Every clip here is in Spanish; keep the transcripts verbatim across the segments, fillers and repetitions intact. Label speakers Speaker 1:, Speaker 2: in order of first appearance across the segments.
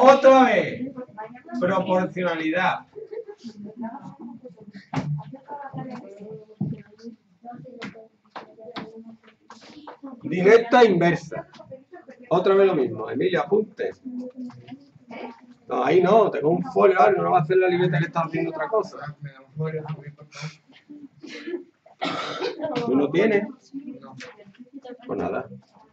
Speaker 1: Otra vez, proporcionalidad. Directa e inversa. Otra vez lo mismo. Emilio, apunte. No, ahí no, tengo un folio, ahora no lo va a hacer la libreta que está haciendo otra cosa. ¿Tú no tienes? Pues nada.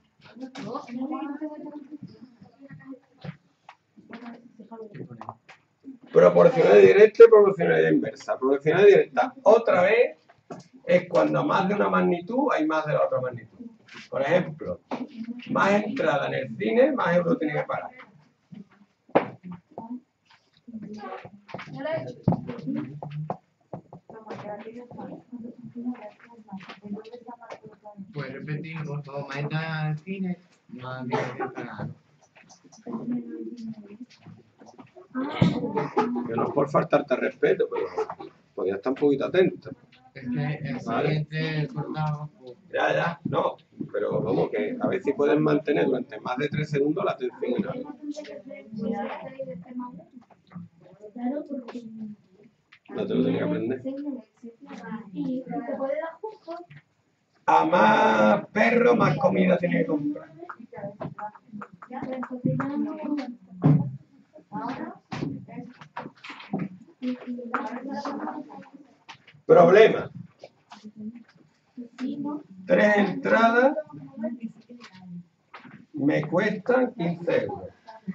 Speaker 1: Proporcionalidad directa y proporcionalidad inversa. Proporcionalidad directa, otra vez, es cuando más de una magnitud hay más de la otra magnitud. Por ejemplo, más entrada en el cine, más euros tiene que pagar.
Speaker 2: Pues repetir, por favor, más entrada al cine, más tiene que pagar.
Speaker 1: Que no es por faltarte respeto, pero podría estar un poquito atento.
Speaker 2: Es que el
Speaker 1: Vale.
Speaker 2: siguiente cortado, pues,
Speaker 1: Ya, ya, no, pero como que a ver si pueden mantener durante más de tres segundos la atención en algo. No te lo tenía que aprender. A más perro, más comida tiene que comprar. Problema. Tres entradas me cuestan quince euros.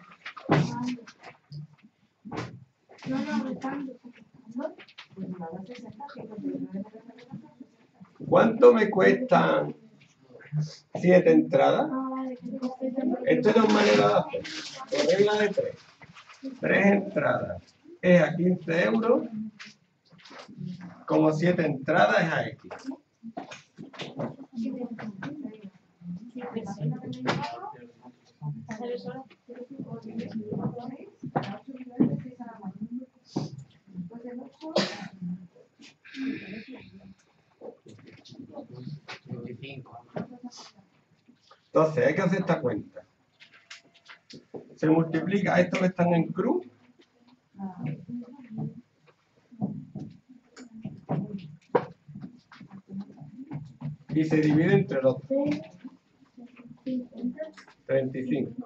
Speaker 1: ¿Cuánto me cuestan siete entradas? Esto es dos maneras de hacer. Por regla de tres. Tres entradas es a quince euros, como siete entradas es a X.
Speaker 2: veinticinco.
Speaker 1: Entonces, hay que hacer esta cuenta. Se multiplica estos que están en cruz. Y se divide entre los treinta y cinco.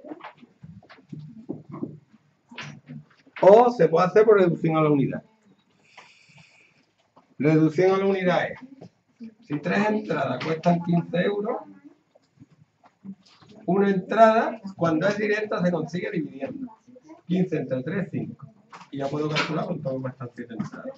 Speaker 1: O se puede hacer por reducción a la unidad. Reducción a la unidad es, si tres entradas cuestan quince euros, una entrada, cuando es directa, se consigue dividiendo. quince entre tres, cinco. Y ya puedo calcular cuánto me cuestan siete entradas.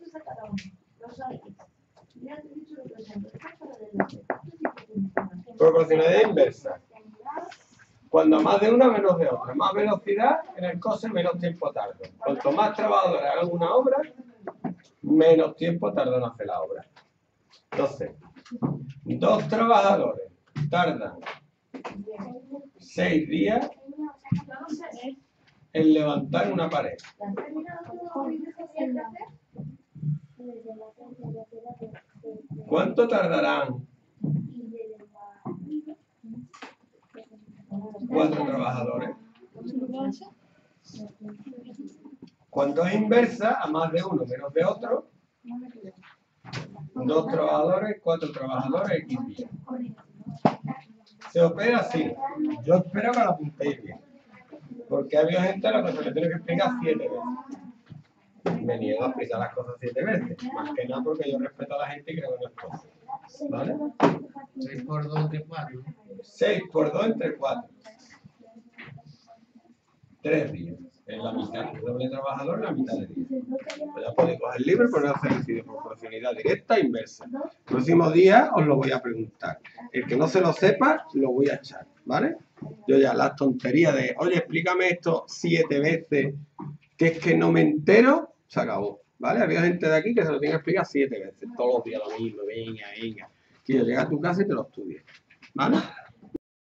Speaker 1: Proporcionalidad inversa. Cuando más de una, menos de otra. Más velocidad en el coste, menos tiempo tarda. Cuanto más trabajadores hagan una obra, menos tiempo tardan en hacer la obra. Entonces, dos trabajadores tardan seis días en levantar una pared. ¿Cuánto tardarán cuatro trabajadores? Cuando es inversa, a más de uno menos de otro, dos trabajadores, cuatro trabajadores, X días. Se opera así. Yo espero que lo apuntéis bien. Porque había gente a la que se le tiene que explicar siete veces. Me niego a explicar las cosas siete veces. Más que nada porque yo respeto a la gente y creo que no es posible. ¿Vale?
Speaker 2: seis por dos entre cuatro.
Speaker 1: seis por dos entre cuatro. tres días. Es la mitad. El doble trabajador, la mitad de día. Pues ya podéis coger el libro y poner a hacer el de proporcionalidad directa e inversa. El próximo día os lo voy a preguntar. El que no se lo sepa, lo voy a echar. ¿Vale? Yo ya las tonterías de, oye, explícame esto siete veces, que es que no me entero, se acabó. ¿Vale? Había gente de aquí que se lo tiene que explicar siete veces. Todos los días lo mismo. Venga, venga. Que yo llegue a tu casa y te lo estudie. ¿Vale?